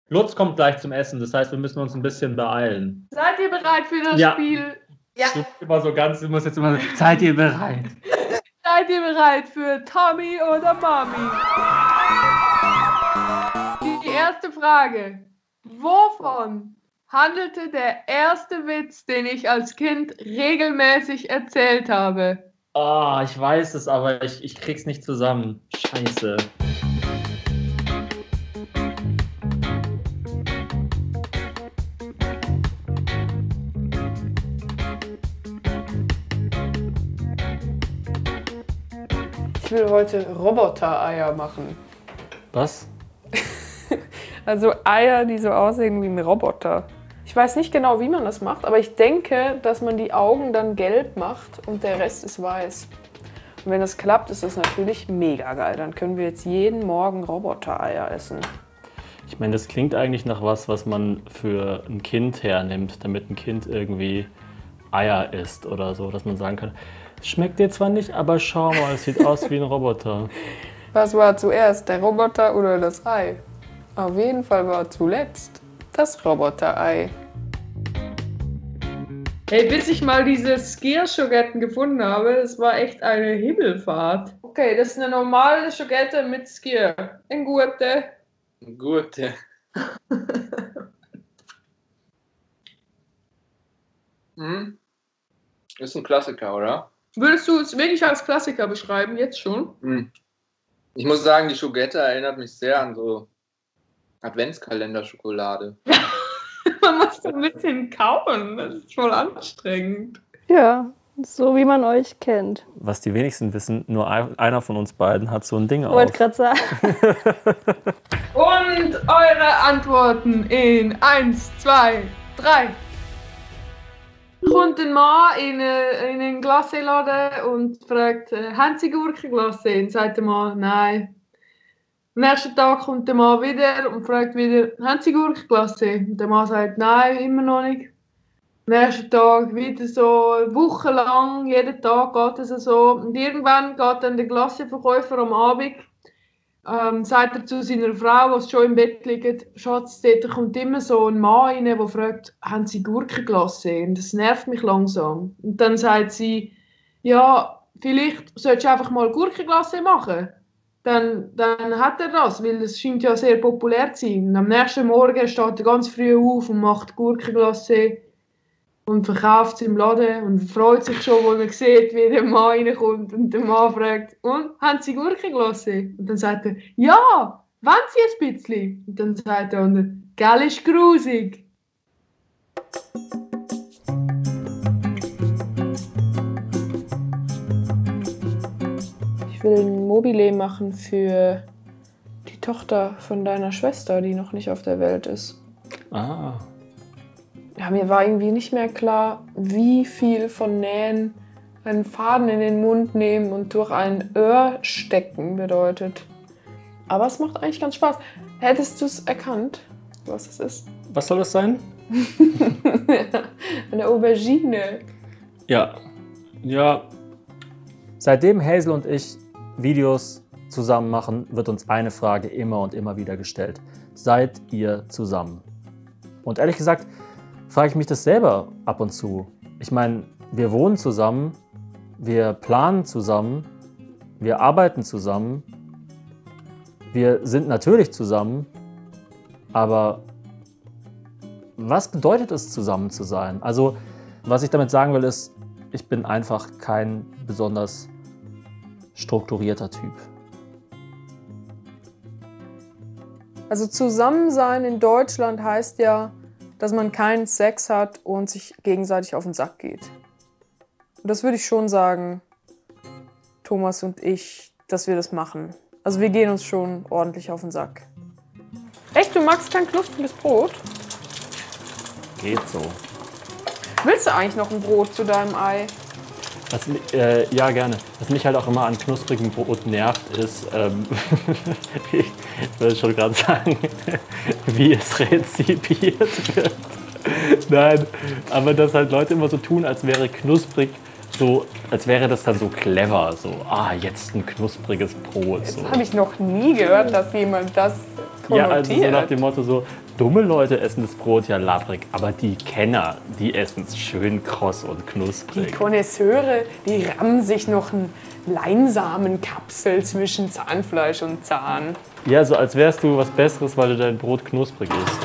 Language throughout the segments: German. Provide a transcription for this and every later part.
Lutz kommt gleich zum Essen, das heißt, wir müssen uns ein bisschen beeilen. Seid ihr bereit für das Spiel? Ja. Du musst jetzt immer so, seid ihr bereit? Seid ihr bereit für Tommy oder Mami? Die erste Frage. Wovon handelte der erste Witz, den ich als Kind regelmäßig erzählt habe? Ah, ich weiß es, aber ich krieg's nicht zusammen. Scheiße. Ich will heute Roboter-Eier machen. Was? Also Eier, die so aussehen wie ein Roboter. Ich weiß nicht genau, wie man das macht, aber ich denke, dass man die Augen dann gelb macht und der Rest ist weiß. Und wenn das klappt, ist das natürlich mega geil. Dann können wir jetzt jeden Morgen Roboter-Eier essen. Ich meine, das klingt eigentlich nach was man für ein Kind hernimmt, damit ein Kind irgendwie Eier isst oder so, dass man sagen kann, schmeckt dir zwar nicht, aber schau mal, es sieht aus wie ein Roboter. Was war zuerst, der Roboter oder das Ei? Auf jeden Fall war zuletzt das Roboter-Ei. Hey, bis ich mal diese Skier-Schogetten gefunden habe, das war echt eine Himmelfahrt. Okay, das ist eine normale Schogette mit Skier. Eine gute. Eine gute. Ist ein Klassiker, oder? Würdest du es wirklich als Klassiker beschreiben, jetzt schon? Ich muss sagen, die Schogette erinnert mich sehr an so Adventskalender-Schokolade. Man muss ein bisschen kauen, das ist voll anstrengend. Ja, so wie man euch kennt. Was die wenigsten wissen, nur einer von uns beiden hat so ein Ding auf. Wollte gerade sagen. Und eure Antworten in 1, 2, 3. Kommt ein Mann in einen Glacé-Laden und fragt, haben Sie Gurkenglace? Und sagt der Mann, nein. Am nächsten Tag kommt der Mann wieder und fragt wieder, haben Sie Gurkenglace? Und der Mann sagt, nein, immer noch nicht. Am nächsten Tag wieder so wochenlang, jeden Tag geht es so. Und irgendwann geht dann der Glacé-Verkäufer am Abend, sagt er zu seiner Frau, die schon im Bett liegt, Schatz, dort kommt immer so ein Mann rein, der fragt, haben Sie Gurkenglace? Und das nervt mich langsam. Und dann sagt sie, ja, vielleicht solltest du einfach mal Gurkenglace machen. Dann hat er das, weil es scheint ja sehr populär zu sein. Und am nächsten Morgen steht er ganz früh auf und macht Gurkenglace und verkauft es im Laden und freut sich schon, wenn er sieht, wie der Mann reinkommt. Und der Mann fragt, und, haben Sie Gurkenglace? Und dann sagt er, ja, wollen Sie ein bisschen? Und dann sagt der andere, gell, ist grusig. Ich will ein Mobile machen für die Tochter von deiner Schwester, die noch nicht auf der Welt ist. Ah. Ja, mir war irgendwie nicht mehr klar, wie viel von Nähen einen Faden in den Mund nehmen und durch ein Öhr stecken bedeutet. Aber es macht eigentlich ganz Spaß. Hättest du es erkannt, was es ist? Was soll das sein? Eine Aubergine. Ja. Ja. Seitdem Hazel und ich Videos zusammen machen, wird uns eine Frage immer und immer wieder gestellt. Seid ihr zusammen? Und ehrlich gesagt, frage ich mich das selber ab und zu. Ich meine, wir wohnen zusammen, wir planen zusammen, wir arbeiten zusammen, wir sind natürlich zusammen, aber was bedeutet es, zusammen zu sein? Also, was ich damit sagen will, ist, ich bin einfach kein besonders strukturierter Typ. Also Zusammensein in Deutschland heißt ja, dass man keinen Sex hat und sich gegenseitig auf den Sack geht. Und das würde ich schon sagen, Thomas und ich, dass wir das machen. Also wir gehen uns schon ordentlich auf den Sack. Echt, du magst kein knuspriges Brot? Geht so. Willst du eigentlich noch ein Brot zu deinem Ei? Ja, gerne. Was mich halt auch immer an knusprigem Brot nervt, ist, ich würde schon gerade sagen, wie es rezipiert wird. Nein, aber dass halt Leute immer so tun, als wäre knusprig so, als wäre das dann so clever. So, jetzt ein knuspriges Brot. Das so. habe ich noch nie gehört, dass jemand das konnotiert. Ja, also so nach dem Motto so, dumme Leute essen das Brot ja labbrig, aber die Kenner, die essen es schön kross und Die knusprig. Konnoisseure, die rammen sich noch ein Leinsamenkapsel zwischen Zahnfleisch und Zahn. Ja, so als wärst du was Besseres, weil du dein Brot knusprig isst.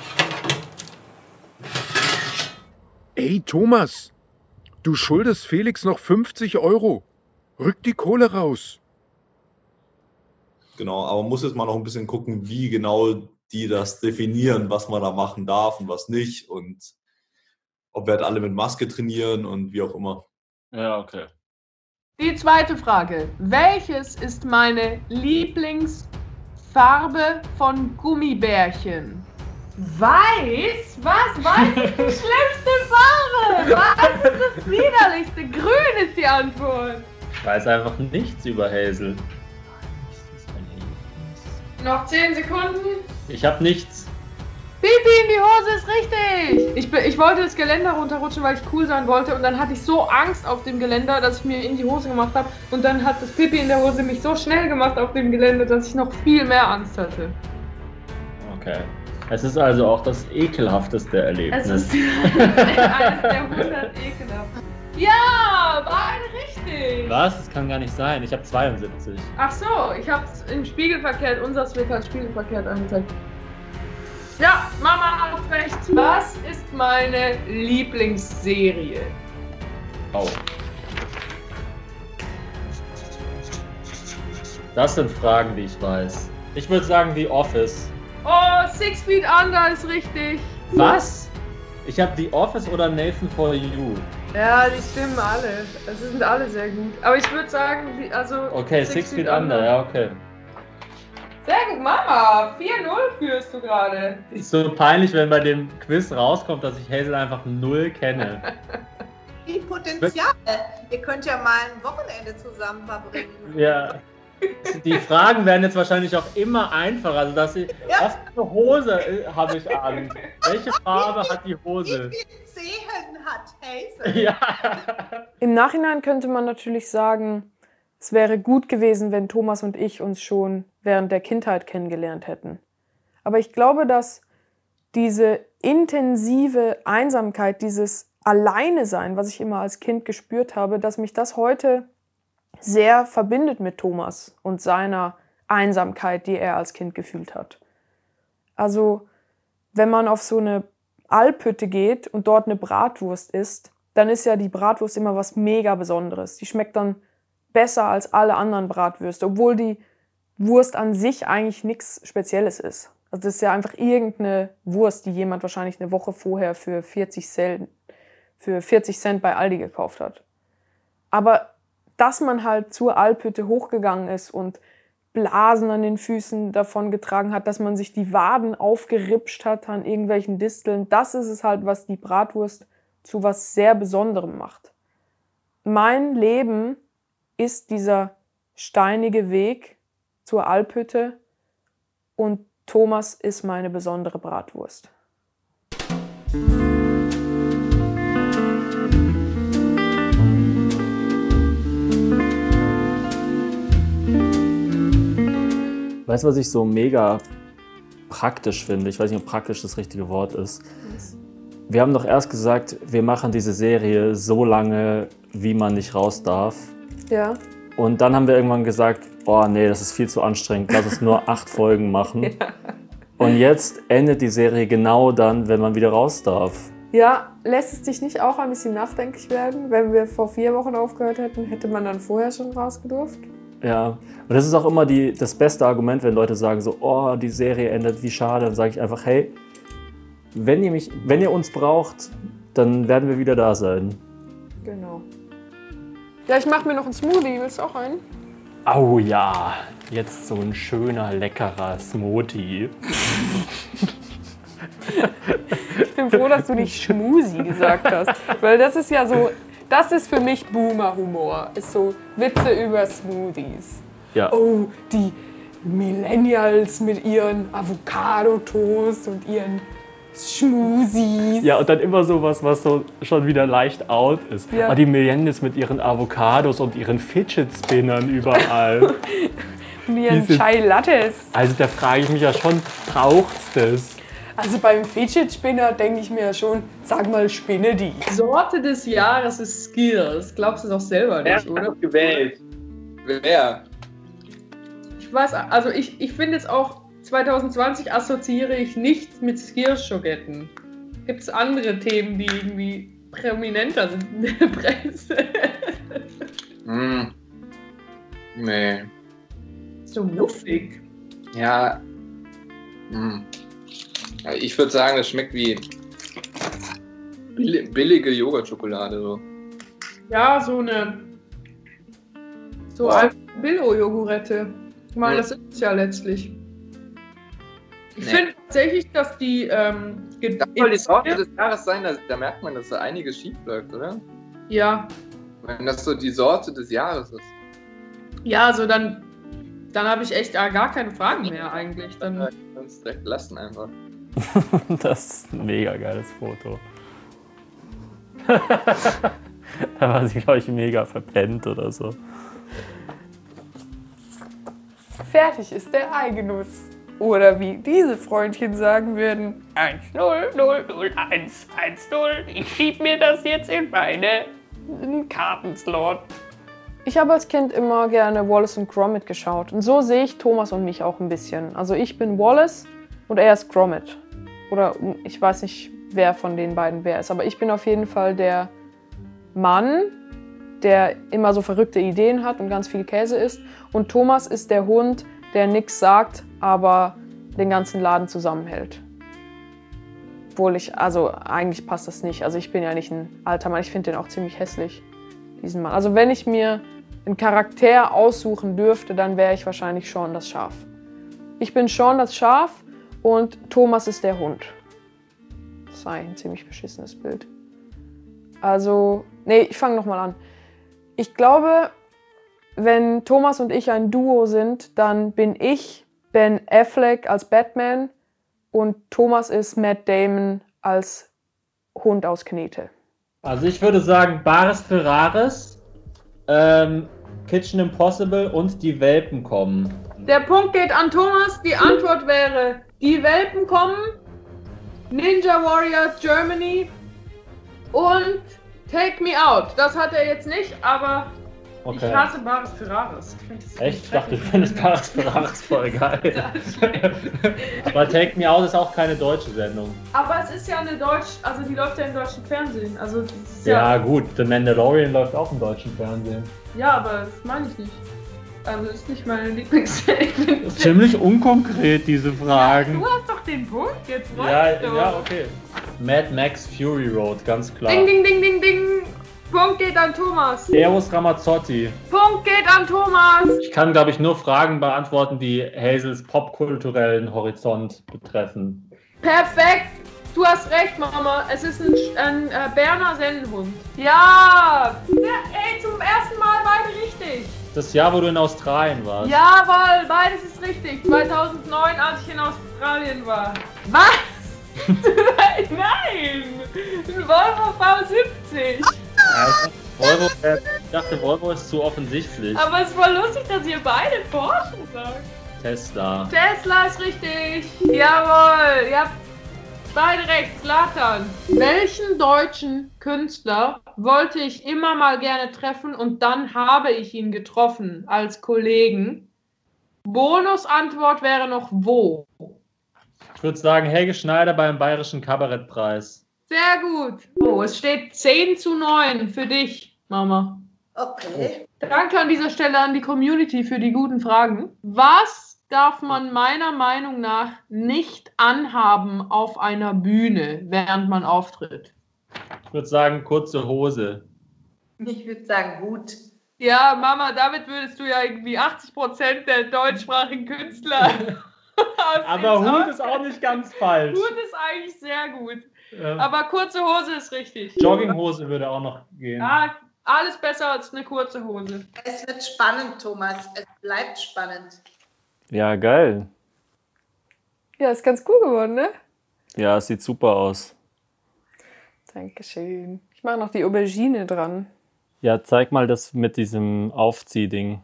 Ey, Thomas, du schuldest Felix noch 50 €. Rück die Kohle raus. Genau, aber man muss jetzt mal noch ein bisschen gucken, wie genau die das definieren, was man da machen darf und was nicht und ob wir halt alle mit Maske trainieren und wie auch immer. Ja, okay. Die zweite Frage. Welches ist meine Lieblingsfarbe von Gummibärchen? Weiß? Was? Weiß ist die schlimmste Farbe! Weiß ist das widerlichste! Grün ist die Antwort! Ich weiß einfach nichts über Hazel. Noch 10 Sekunden. Ich habe nichts. Pipi in die Hose ist richtig! Ich wollte das Geländer runterrutschen, weil ich cool sein wollte und dann hatte ich so Angst auf dem Geländer, dass ich mir in die Hose gemacht habe und dann hat das Pipi in der Hose mich so schnell gemacht auf dem Geländer, dass ich noch viel mehr Angst hatte. Okay. Es ist also auch das ekelhafteste Erlebnis. Es ist eines der 100 ekelhaft. Ja, beide richtig! Was? Das kann gar nicht sein. Ich habe 72. Ach so, ich hab's im Spiegel verkehrt, unseres wird als Spiegel verkehrt angezeigt. Ja, Mama hat recht. Was ist meine Lieblingsserie? Oh. Das sind Fragen, die ich weiß. Ich würde sagen The Office. Oh, 6 Feet Under ist richtig. Was? Ich habe The Office oder Nathan for You. Ja, die stimmen alle. Also sind alle sehr gut. Aber ich würde sagen, Okay, 6 Feet Under, ja, okay. Sehr gut, Mama. 4-0 führst du gerade. Ist so peinlich, wenn bei dem Quiz rauskommt, dass ich Hazel einfach null kenne. Viel Potenzial. Ihr könnt ja mal ein Wochenende zusammen verbringen. Ja. Die Fragen werden jetzt wahrscheinlich auch immer einfacher. Also, dass sie. Ja. Was für eine Hose habe ich an? Welche Farbe hat die Hose? Wie viele Zehen hat Hazel? Ja. Im Nachhinein könnte man natürlich sagen, es wäre gut gewesen, wenn Thomas und ich uns schon während der Kindheit kennengelernt hätten. Aber ich glaube, dass diese intensive Einsamkeit, dieses Alleine-Sein, was ich immer als Kind gespürt habe, dass mich das heute sehr verbindet mit Thomas und seiner Einsamkeit, die er als Kind gefühlt hat. Also, wenn man auf so eine Alphütte geht und dort eine Bratwurst isst, dann ist ja die Bratwurst immer was mega Besonderes. Die schmeckt dann besser als alle anderen Bratwürste, obwohl die Wurst an sich eigentlich nichts Spezielles ist. Also das ist ja einfach irgendeine Wurst, die jemand wahrscheinlich eine Woche vorher für 40 Cent bei Aldi gekauft hat. Aber dass man halt zur Alphütte hochgegangen ist und Blasen an den Füßen davon getragen hat, dass man sich die Waden aufgeripscht hat an irgendwelchen Disteln, das ist es halt, was die Bratwurst zu was sehr Besonderem macht. Mein Leben ist dieser steinige Weg zur Alphütte und Thomas ist meine besondere Bratwurst. Weißt du, was ich so mega praktisch finde? Ich weiß nicht, ob praktisch das richtige Wort ist. Wir haben doch erst gesagt, wir machen diese Serie so lange, wie man nicht raus darf. Ja. Und dann haben wir irgendwann gesagt, oh nee, das ist viel zu anstrengend, lass uns nur 8 Folgen machen. Ja. Und jetzt endet die Serie genau dann, wenn man wieder raus darf. Ja, lässt es dich nicht auch ein bisschen nachdenklich werden? Wenn wir vor 4 Wochen aufgehört hätten, hätte man dann vorher schon rausgedurft? Ja, und das ist auch immer das beste Argument, wenn Leute sagen so, oh, die Serie endet, wie schade. Dann sage ich einfach, hey, wenn ihr uns braucht, dann werden wir wieder da sein. Genau. Ja, ich mache mir noch einen Smoothie. Willst du auch einen? Oh ja, jetzt so ein schöner, leckerer Smoothie. Ich bin froh, dass du nicht Schmusi gesagt hast. Weil das ist ja so, das ist für mich Boomer-Humor. Ist so Witze über Smoothies. Ja. Oh, die Millennials mit ihren Avocado-Toast und ihren Schmusis. Ja, und dann immer sowas, was so schon wieder leicht out ist. Ja. Die Millennials mit ihren Avocados und ihren Fidget-Spinnern überall. Und ihren Chai Lattes. Also da frage ich mich ja schon, braucht's das? Also beim Fidget Spinner denke ich mir schon, sag mal, spinne die. Sorte des Jahres ist Skiers. Glaubst du doch selber nicht, oder? Gewählt. Wer? Ich weiß, also ich finde jetzt auch 2020 assoziiere ich nicht mit Skiers-Schogetten. Gibt es andere Themen, die irgendwie prominenter sind in der Presse? Nee. So muffig. Ja. Ich würde sagen, das schmeckt wie billige Joghurtschokolade. So. Ja, so eine Billo-Joghurette. Ich meine, das ist es ja letztlich. Ich finde tatsächlich, dass die Das soll die Sorte des Jahres sein, da merkt man, dass da einiges schief läuft, oder? Ja. Wenn das so die Sorte des Jahres ist. Ja, also dann habe ich echt gar keine Fragen mehr eigentlich. Dann Kannst du direkt lassen einfach. Das ist ein mega geiles Foto. Da war sie, glaube ich, mega verpennt oder so. Fertig ist der Eigennuss. Oder wie diese Freundchen sagen würden, 1-0-0-0-1-1-0. Ich schieb mir das jetzt in meine Kartenslot. Ich habe als Kind immer gerne Wallace und Gromit geschaut. Und so sehe ich Thomas und mich auch ein bisschen. Also ich bin Wallace und er ist Gromit. Oder ich weiß nicht, wer von den beiden wer ist. Aber ich bin auf jeden Fall der Mann, der immer so verrückte Ideen hat und ganz viel Käse isst. Und Thomas ist der Hund, der nichts sagt, aber den ganzen Laden zusammenhält. Obwohl also eigentlich passt das nicht. Also ich bin ja nicht ein alter Mann, ich finde den auch ziemlich hässlich, diesen Mann. Also wenn ich mir einen Charakter aussuchen dürfte, dann wäre ich wahrscheinlich Sean das Schaf. Ich bin Sean das Schaf und Thomas ist der Hund. Das ist eigentlich ein ziemlich beschissenes Bild. Also, nee, ich fange nochmal an. Ich glaube, wenn Thomas und ich ein Duo sind, dann bin ich Ben Affleck als Batman und Thomas ist Matt Damon als Hund aus Knete. Also ich würde sagen, Bares für Rares, Kitchen Impossible und die Welpen kommen. Der Punkt geht an Thomas. Die Antwort wäre, die Welpen kommen, Ninja Warrior Germany und Take Me Out. Das hat er jetzt nicht, aber Okay. ich hasse Bares für Rares. Echt? Ich dachte, du findest Bares für Rares voll geil. Aber Take Me Out ist auch keine deutsche Sendung. Aber es ist ja eine also die läuft ja im deutschen Fernsehen. Also das ist Ja gut, The Mandalorian läuft auch im deutschen Fernsehen. Ja, aber das meine ich nicht. Also das ist nicht meine Lieblingsserie. Ziemlich unkonkret, diese Fragen. Du hast doch den Punkt, jetzt Ja, okay. Mad Max Fury Road, ganz klar. Ding, ding, ding, ding, ding. Punkt geht an Thomas. Eros Ramazzotti. Punkt geht an Thomas. Ich kann, glaube ich, nur Fragen beantworten, die Hazels popkulturellen Horizont betreffen. Perfekt. Du hast recht, Mama. Es ist ein Berner Sennenhund. Ja. Ey, zum ersten Mal beide richtig. Das Jahr, wo du in Australien warst. Jawohl, beides ist richtig. 2009, als ich in Australien war. Was? Nein! Ein Volvo V70. Ich dachte, Volvo ist zu offensichtlich. Aber es war lustig, dass ihr beide Porsche sagt. Tesla. Tesla ist richtig. Jawohl, ihr habt beide recht. Zlatan. Welchen deutschen Künstler wollte ich immer mal gerne treffen und dann habe ich ihn getroffen als Kollegen? Bonusantwort wäre noch wo? Ich würde sagen, Helge Schneider beim Bayerischen Kabarettpreis. Sehr gut. Oh, es steht 10:9 für dich, Mama. Okay. Danke an dieser Stelle an die Community für die guten Fragen. Was darf man meiner Meinung nach nicht anhaben auf einer Bühne, während man auftritt? Ich würde sagen, kurze Hose. Ich würde sagen Hut. Ja, Mama, damit würdest du ja irgendwie 80% der deutschsprachigen Künstler. Aber Hut ist auch nicht ganz falsch. Hut ist eigentlich sehr gut. Ja. Aber kurze Hose ist richtig. Jogginghose würde auch noch gehen. Ja, alles besser als eine kurze Hose. Es wird spannend, Thomas. Es bleibt spannend. Ja, geil. Ja, ist ganz cool geworden, ne? Ja, es sieht super aus. Dankeschön. Ich mache noch die Aubergine dran. Ja, zeig mal das mit diesem Aufziehding.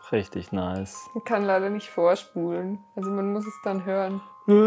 Richtig nice. Man kann leider nicht vorspulen. Also man muss es dann hören.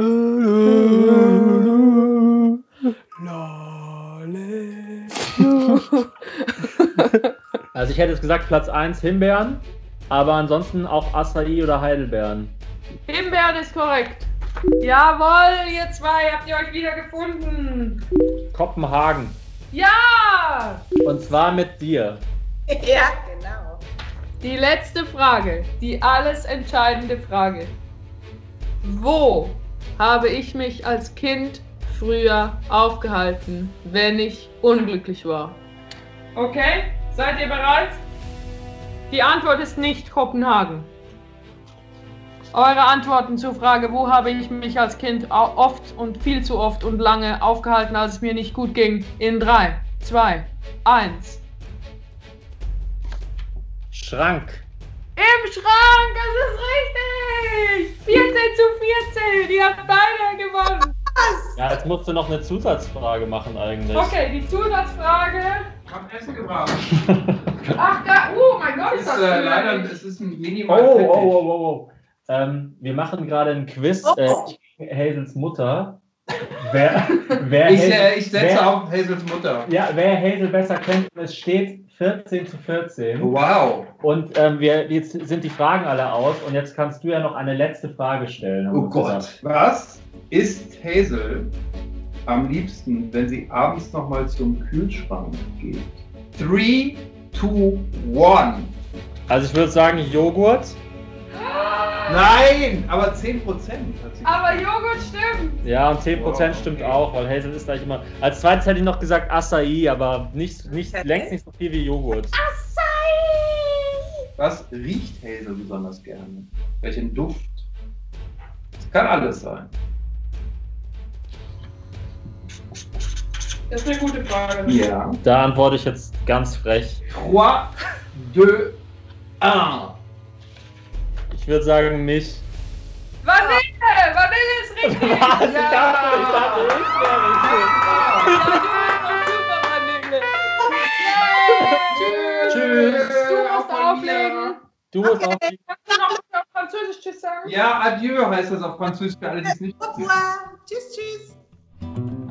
Also ich hätte jetzt gesagt Platz 1 Himbeeren, aber ansonsten auch Acai oder Heidelbeeren. Himbeeren ist korrekt. Jawohl, ihr zwei, habt ihr euch wieder gefunden? Kopenhagen. Ja! Und zwar mit dir. Ja, genau. Die letzte Frage, die alles entscheidende Frage. Wo habe ich mich als Kind früher aufgehalten, wenn ich unglücklich war? Okay, seid ihr bereit? Die Antwort ist nicht Kopenhagen. Eure Antworten zur Frage, wo habe ich mich als Kind oft und viel zu oft und lange aufgehalten, als es mir nicht gut ging, in 3, 2, 1. Schrank. Im Schrank, das ist richtig! 14:14, ihr habt beide gewonnen. Ja, jetzt musst du noch eine Zusatzfrage machen eigentlich. Okay, die Zusatzfrage. Ich hab Essen gebracht. Ach, da, oh mein Gott, Es ist leider, es ist ein minimal. Oh. Wir machen gerade ein Quiz. Ich gegen Hazels Mutter. Ich setze auf Hazels Mutter. Ja, wer Hazel besser kennt, es steht 14:14. Wow. Und jetzt sind die Fragen alle aus und jetzt kannst du ja noch eine letzte Frage stellen. Oh Gott. Was isst Hazel am liebsten, wenn sie abends nochmal zum Kühlschrank geht? 3, 2, 1. Also ich würde sagen Joghurt. Nein, aber 10% hat sie. Aber Joghurt stimmt. Ja, und 10% stimmt auch, weil Hazel ist eigentlich immer. Als zweites hätte ich noch gesagt Acai, aber längst nicht so viel wie Joghurt. Was riecht Hazel besonders gerne? Welchen Duft? Das kann alles sein. Das ist eine gute Frage. Ja. Da antworte ich jetzt ganz frech. 3, 2, 1. Ich würde sagen nicht. Vanille! Vanille ist richtig! Was? Ich dachte, ich Super Vanille! Tschüss. Du musst auflegen. Du musst auch. Kannst du noch auf Französisch Tschüss sagen? Ja, adieu heißt das auf Französisch für alle, die es nicht Au revoir. Tschüss, tschüss.